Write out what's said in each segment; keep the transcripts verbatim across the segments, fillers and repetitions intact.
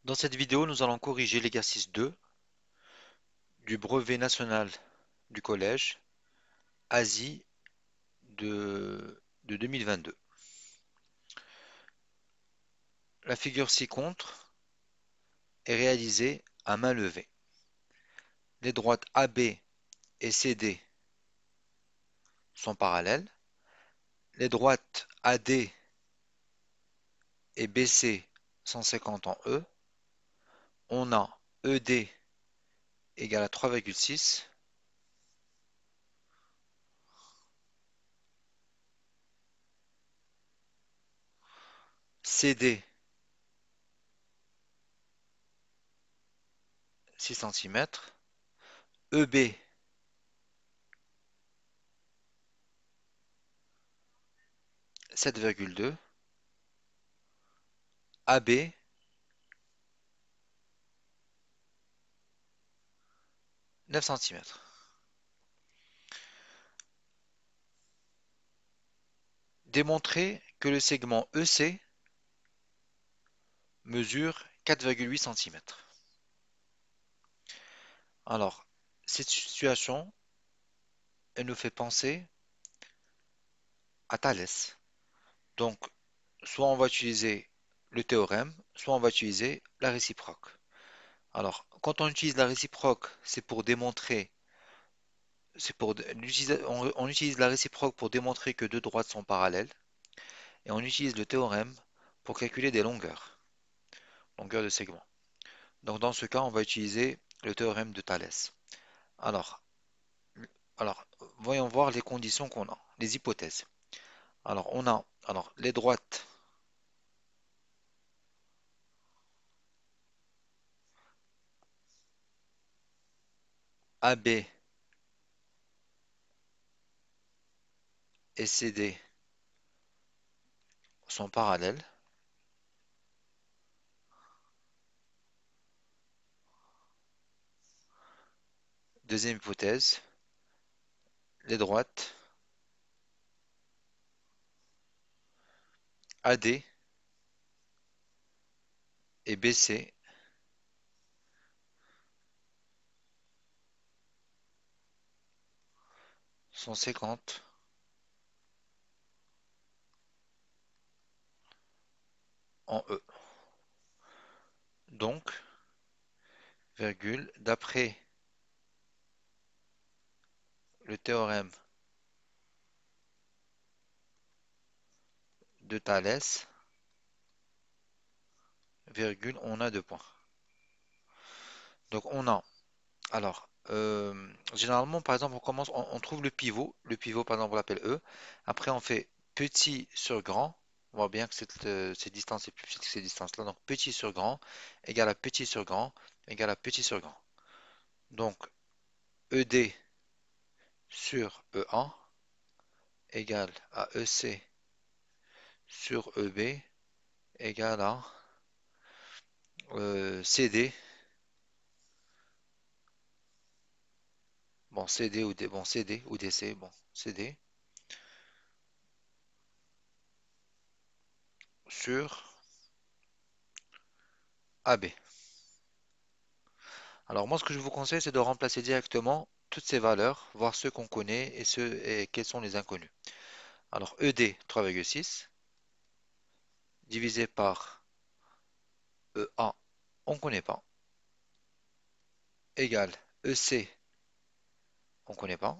Dans cette vidéo, nous allons corriger l'exercice deux du brevet national du collège Asie de, de deux mille vingt-deux. La figure ci-contre est réalisée à main levée. Les droites A B et C D sont parallèles. Les droites A D et B C sont cinquante en E. On a E D égale à trois virgule six. C D six centimètres. E B sept virgule deux. A B neuf centimètres. Démontrer que le segment E C mesure quatre virgule huit centimètres. Alors, cette situation, elle nous fait penser à Thalès. Donc, soit on va utiliser le théorème, soit on va utiliser la réciproque. Alors, quand on utilise la réciproque, c'est pour démontrer, c'est pour, on, on utilise la réciproque pour démontrer que deux droites sont parallèles, et on utilise le théorème pour calculer des longueurs, longueurs de segment. Donc, dans ce cas, on va utiliser le théorème de Thalès. Alors, alors, voyons voir les conditions qu'on a, les hypothèses. Alors, on a alors, les droites A B et C D sont parallèles. Deuxième hypothèse, les droites A D et B C sont cinquante en E. Donc, virgule, d'après le théorème de Thalès, virgule, on a deux points. Donc, on a, alors, euh, généralement, par exemple, on commence, on, on trouve le pivot. Le pivot, par exemple, on l'appelle E. Après, on fait petit sur grand. On voit bien que cette, euh, cette distance est plus petite que cette distance-là. Donc, petit sur grand égale à petit sur grand égale à petit sur grand. Donc, E D sur E A égale à E C sur E B égale à euh, C D. Bon, C D ou D, bon, C D ou D C, bon, C D sur A B. Alors moi, ce que je vous conseille, c'est de remplacer directement toutes ces valeurs, voir ceux qu'on connaît et ceux et quels sont les inconnus. Alors E D trois virgule six divisé par E A, on ne connaît pas, égale E C, on ne connaît pas,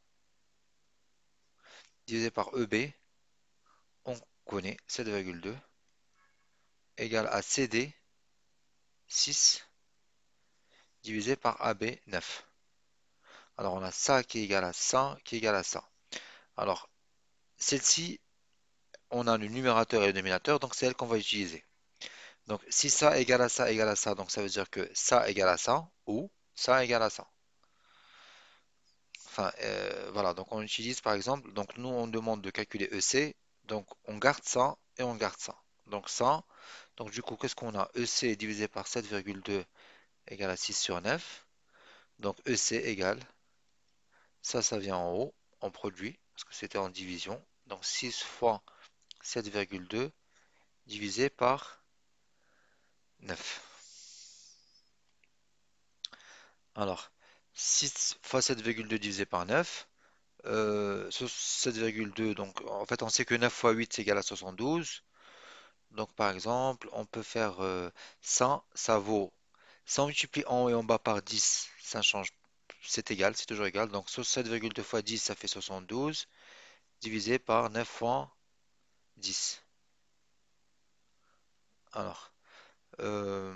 divisé par E B, on connaît sept virgule deux, égale à C D six divisé par A B neuf. Alors on a ça qui est égal à ça qui est égal à ça. Alors celle-ci, on a le numérateur et le dénominateur, donc c'est elle qu'on va utiliser. Donc si ça égale à ça égale à ça, donc ça veut dire que ça égale à ça ou ça égale à ça. Enfin euh, voilà, donc on utilise par exemple, donc nous on demande de calculer E C, donc on garde ça et on garde ça. Donc ça, donc du coup qu'est-ce qu'on a? E C divisé par sept virgule deux égale à six sur neuf. Donc E C égale, ça ça vient en haut, en produit, parce que c'était en division. Donc six fois sept virgule deux divisé par neuf. Alors, six fois sept virgule deux divisé par neuf. Euh, so- sept virgule deux, donc en fait on sait que neuf fois huit c'est égal à soixante-douze. Donc par exemple, on peut faire euh, cent, ça vaut, si on multiplie en haut et en bas par dix, ça change, c'est égal, c'est toujours égal. Donc so- sept virgule deux fois dix, ça fait soixante-douze, divisé par neuf fois dix. Alors, euh,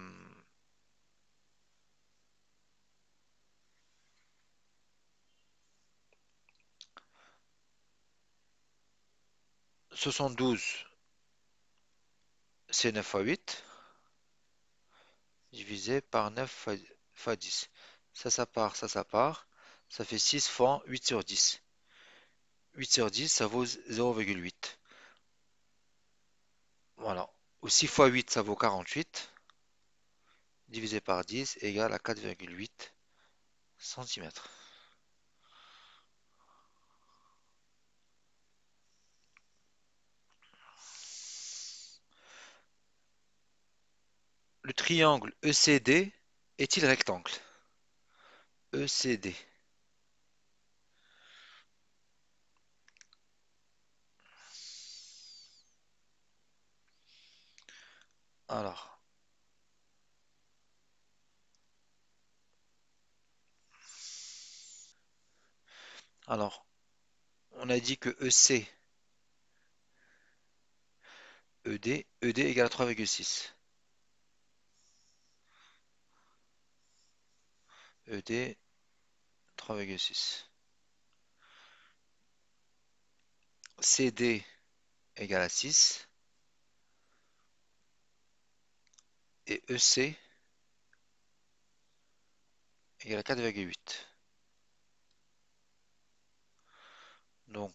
soixante-douze, c'est neuf fois huit, divisé par neuf fois, fois dix. Ça, ça part, ça, ça part. Ça fait six fois huit sur dix. huit sur dix, ça vaut zéro virgule huit. Voilà. Ou six fois huit, ça vaut quarante-huit. Divisé par dix égale à quatre virgule huit centimètres. Le triangle E C D est-il rectangle? E C D. Alors, alors, on a dit que E C, E D, E D égale à trois virgule six. E D, trois virgule six. C D égale à six. Et E C égale à quatre virgule huit. Donc,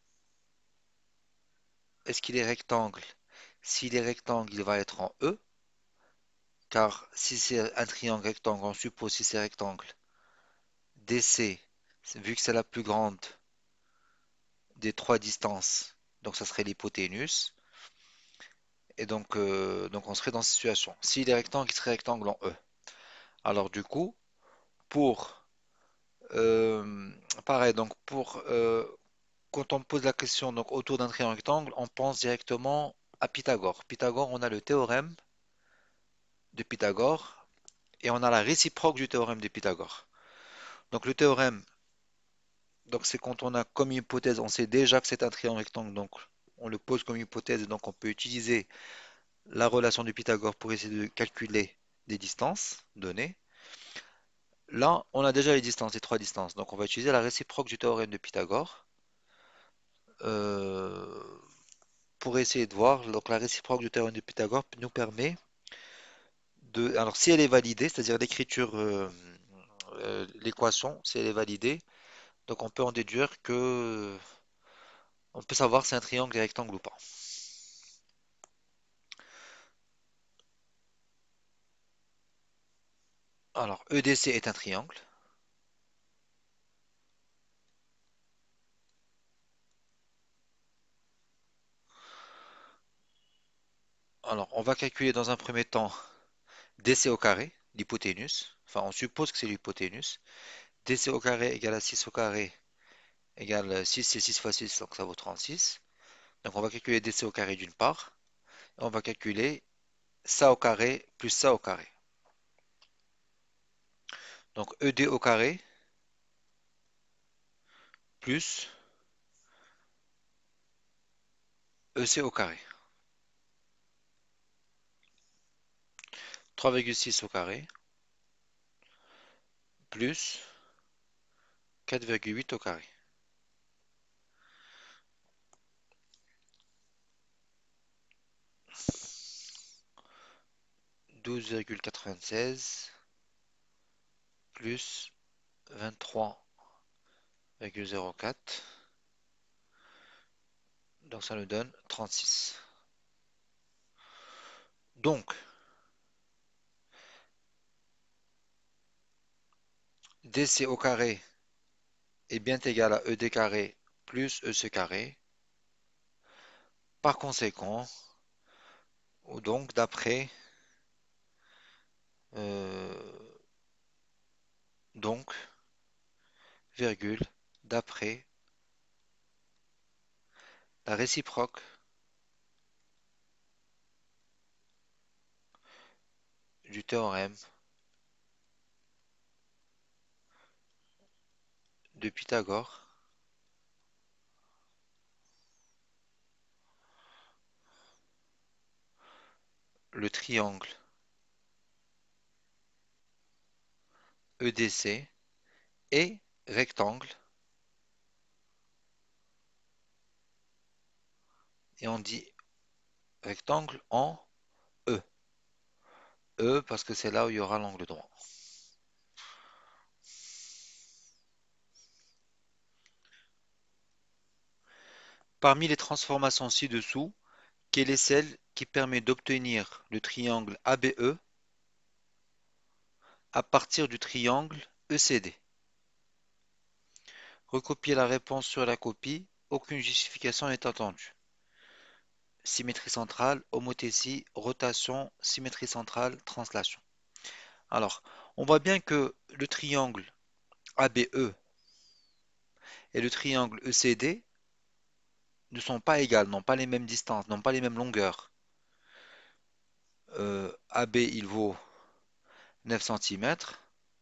est-ce qu'il est rectangle? S'il est rectangle, il va être en E, car si c'est un triangle rectangle, on suppose si c'est rectangle, D C, vu que c'est la plus grande des trois distances, donc ça serait l'hypoténuse, et donc, euh, donc on serait dans cette situation. S'il est rectangle, il serait rectangle en E. Alors du coup, pour, euh, pareil, donc pour, euh, quand on pose la question donc autour d'un triangle rectangle, on pense directement à Pythagore. Pythagore, on a le théorème de Pythagore, et on a la réciproque du théorème de Pythagore. Donc le théorème, donc c'est quand on a comme hypothèse, on sait déjà que c'est un triangle rectangle, donc on le pose comme hypothèse, et donc on peut utiliser la relation de Pythagore pour essayer de calculer des distances données. Là, on a déjà les distances, les trois distances, donc on va utiliser la réciproque du théorème de Pythagore euh, pour essayer de voir. Donc la réciproque du théorème de Pythagore nous permet de, alors si elle est validée, c'est-à-dire l'écriture, euh, euh, l'équation, si elle est validée, donc on peut en déduire que on peut savoir si un triangle est rectangle ou pas. Alors, E D C est un triangle. Alors, on va calculer dans un premier temps D C au carré, l'hypoténuse. Enfin, on suppose que c'est l'hypoténuse. D C au carré égale à six au carré égale six, c'est six fois six, donc ça vaut trente-six. Donc, on va calculer D C au carré d'une part. Et on va calculer ça au carré plus ça au carré. Donc, E D au carré plus E C au carré. trois virgule six au carré plus quatre virgule huit au carré. douze virgule quatre-vingt-seize plus vingt-trois virgule zéro quatre. Donc ça nous donne trente-six. Donc, D C au carré est bien égal à E D carré plus E C carré. Par conséquent, ou donc d'après euh, donc, virgule, d'après la réciproque du théorème de Pythagore, le triangle E D C est rectangle, et on dit rectangle en E. E parce que c'est là où il y aura l'angle droit. Parmi les transformations ci-dessous, quelle est celle qui permet d'obtenir le triangle A B E à partir du triangle E C D? Recopier la réponse sur la copie, aucune justification n'est attendue. Symétrie centrale, homothétie, rotation, symétrie centrale, translation. Alors, on voit bien que le triangle A B E et le triangle E C D ne sont pas égales, n'ont pas les mêmes distances, n'ont pas les mêmes longueurs. Euh, A B, il vaut neuf centimètres,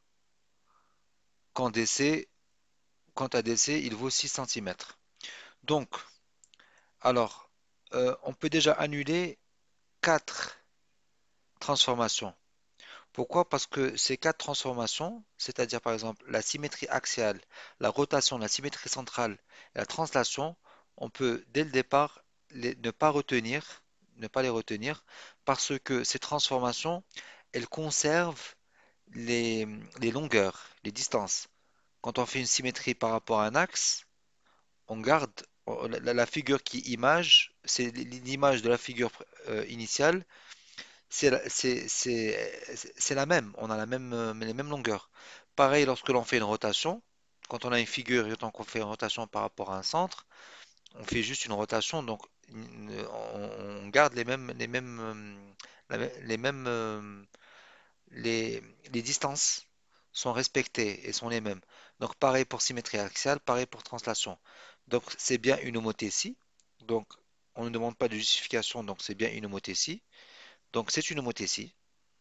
quand D C, quant à D C, il vaut six centimètres. Donc, alors, euh, on peut déjà annuler quatre transformations. Pourquoi? Parce que ces quatre transformations, c'est-à-dire par exemple la symétrie axiale, la rotation, la symétrie centrale et la translation, on peut dès le départ les- ne pas retenir, ne pas les retenir, parce que ces transformations, elles conservent les, les longueurs, les distances. Quand on fait une symétrie par rapport à un axe, on garde on- la, la figure qui image, c'est l'image de la figure euh, initiale, c'est la, c'est- c'est- c'est la même, on a la même, euh, les mêmes longueurs. Pareil lorsque l'on fait une rotation, quand on a une figure et tant qu'on fait une rotation par rapport à un centre, on fait juste une rotation, donc une- on, on garde les mêmes, les mêmes, euh, la mê- les mêmes, euh, les, les distances sont respectées et sont les mêmes. Donc pareil pour symétrie axiale, pareil pour translation. Donc c'est bien une homothétie. Donc on ne demande pas de justification, donc c'est bien une homothétie. Donc c'est une homothétie.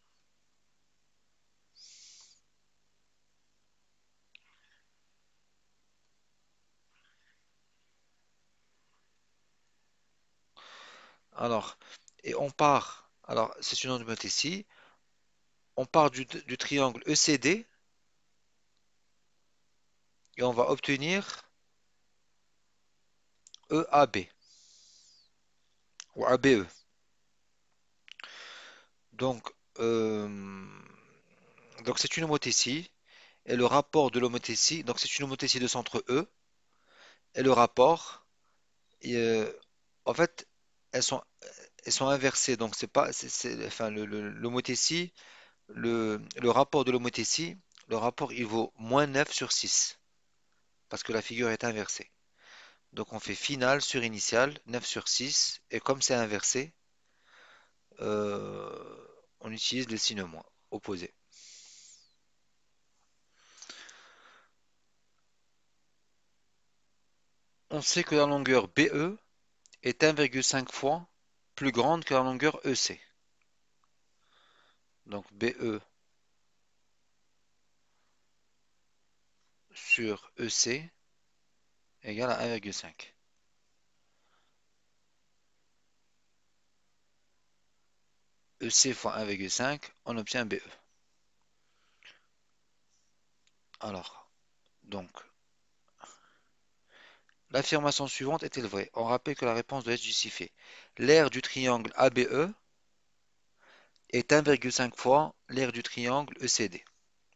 Alors, et on part, alors c'est une homothétie, on part du, du triangle E C D et on va obtenir E A B ou A B E. Donc, euh, donc c'est une homothétie et le rapport de l'homothétie, donc c'est une homothétie de centre E et le rapport, et, euh, en fait, elles sont, elles sont inversées. Donc c'est pas, c'est, c'est- enfin le, le- l'homothétie, le, le rapport de l'homothétie, le rapport il vaut moins neuf sur six parce que la figure est inversée. Donc on fait finale sur initiale, neuf sur six, et comme c'est inversé, euh, on utilise le signe moins, opposé. On sait que la longueur B E est un virgule cinq fois plus grande que la longueur E C. Donc B E sur E C égale à un virgule cinq. E C fois un virgule cinq, on obtient B E. Alors, donc, l'affirmation suivante est-elle vraie? On rappelle que la réponse doit être justifiée. L'aire du triangle A B E est un virgule cinq fois l'aire du triangle E C D.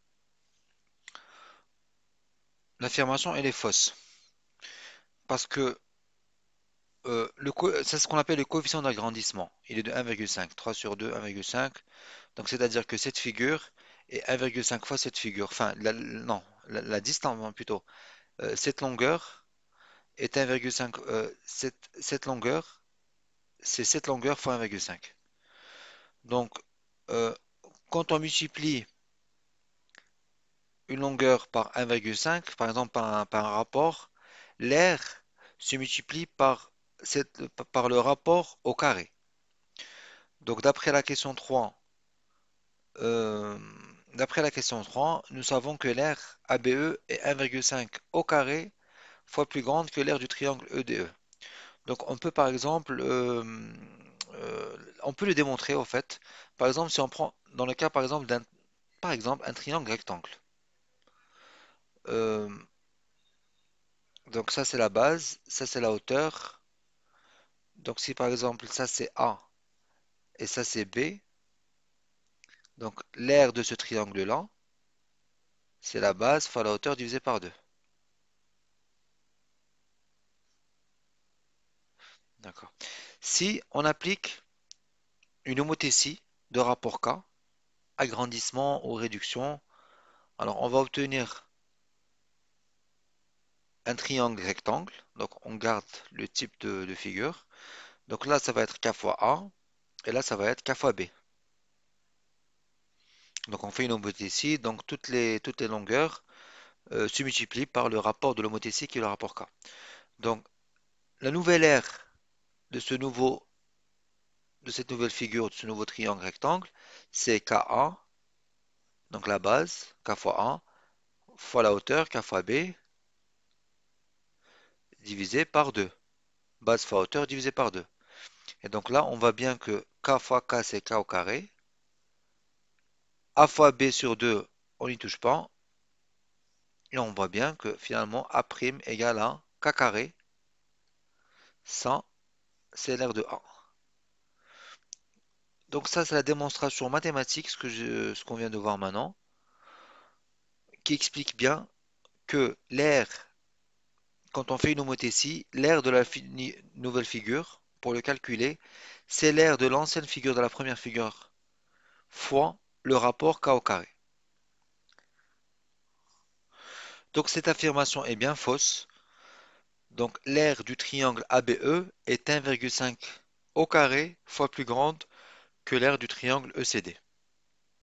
L'affirmation, elle est fausse. Parce que euh, le co- c'est ce qu'on appelle le coefficient d'agrandissement. Il est de un virgule cinq. trois sur deux, un virgule cinq. Donc, c'est-à-dire que cette figure est un virgule cinq fois cette figure. Enfin, la- non, la, la distance, hein, plutôt. Euh, cette longueur est un virgule cinq. euh, cette, cette longueur, c'est cette longueur fois un virgule cinq. Donc, euh, quand on multiplie une longueur par un virgule cinq, par exemple par un, par un rapport, l'aire se multiplie par, cette- par le rapport au carré. Donc d'après la question trois, euh, d'après la question trois, nous savons que l'aire A B E est un virgule cinq au carré fois plus grande que l'aire du triangle E D E. Donc on peut par exemple, euh, euh, on peut le démontrer au fait. Par exemple, si on prend dans le cas par exemple d'un, par exemple un triangle rectangle. Euh, donc ça c'est la base, ça c'est la hauteur. Donc si par exemple ça c'est A et ça c'est B, donc l'aire de ce triangle-là, c'est la base fois la hauteur divisée par deux. D'accord. Si on applique une homothétie de rapport K, agrandissement ou réduction, alors on va obtenir un triangle rectangle. Donc on garde le type de, de figure. Donc là ça va être K fois A et là ça va être K fois B. Donc on fait une homothétie, donc toutes les, toutes les longueurs euh, se multiplient par le rapport de l'homothétie qui est le rapport K. Donc la nouvelle aire de ce nouveau, de cette nouvelle figure, de ce nouveau triangle rectangle, c'est Ka, donc la base, K fois A, fois la hauteur, K fois B, divisé par deux. Base fois hauteur divisé par deux. Et donc là, on voit bien que K fois K, c'est K au carré. A fois B sur deux, on n'y touche pas. Et on voit bien que finalement, A' égale à K carré. Ça, c'est l'aire de A. Donc ça, c'est la démonstration mathématique, ce que je- ce qu'on vient de voir maintenant, qui explique bien que l'aire, quand on fait une homothétie, l'aire de la fi- nouvelle figure, pour le calculer, c'est l'aire de l'ancienne figure de la première figure fois le rapport K au carré. Donc cette affirmation est bien fausse. Donc l'aire du triangle A B E est un virgule cinq au carré fois plus grande que l'aire du triangle E C D.